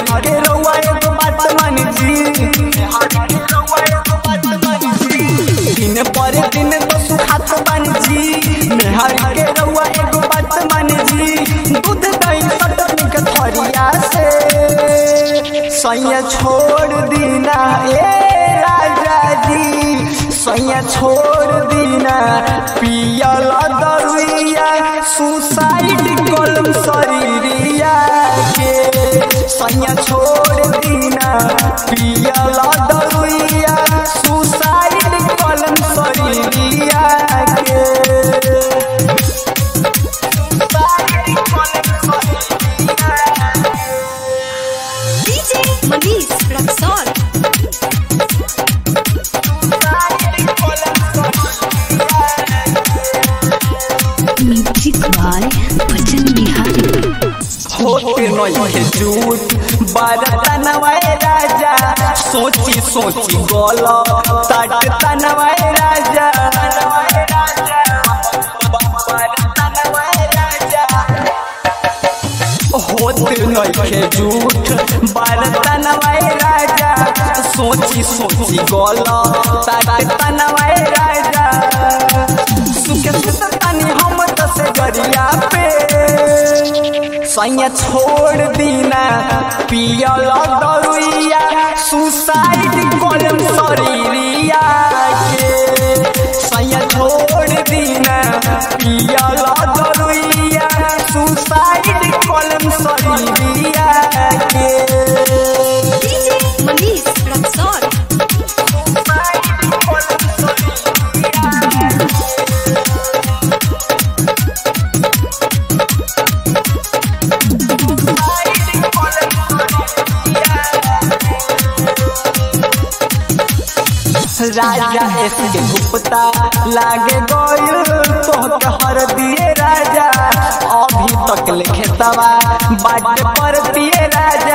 मेहर के रउआ एगो बात मान जी, दिन पर दिन तो सुखात बन जी, मेहर के रउआ एगो बात मान जी, दूध दही सटनी के थरिया से सैया छोड़ दीना ए राजा जी, सैया छोड़ दीना पियल दरुइया सुसाइड कलम शरीरिया के, सैया छोड़ दीना पियल दरुइया सुसाइड कलम शरीरिया के। मनीष रक्सौल म्यूजिक बाय भजन बिहारी। होते नहीं झूठ बारता नवाए राजा, सोची सोची गोलो ताटता नवाए राजा, होते नहीं झूठ बारता नवाए राजा, सोची सोची गोलो ताटता नवाए राजा, सुखे सुततानी हम दस गरिया पे सैया छोड़ दीना पियल दरुइया सुसाइड कलम शरीरिया के, सैया छोड़ दीना पियल दरुइया सुसाइड कलम शरीरिया के। मनीष रक्सौल राजा एसके गुप्ता लागे गोयल तोहके हर दिए राजा, अभी तक लिखेतवा बाट पर दिए राजा,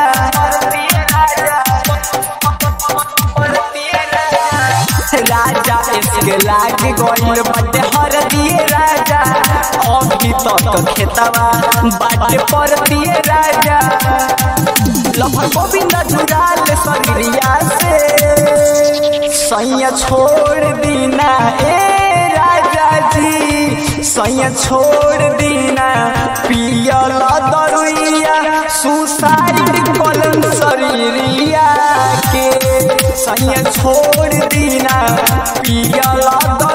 राजा एसके लागे गोयल बाट हर दिए राजा, अभी तक खेतवा बाट पर दिए राजा, लफर गोविंद जुड़ाल शरीरिया से सैया छोड़ दीना ए राजा जी, सैया छोड़ दीना पियल दरुइया सुसाइड कलम शरीरिया के, सैया छोड़ दीना पियल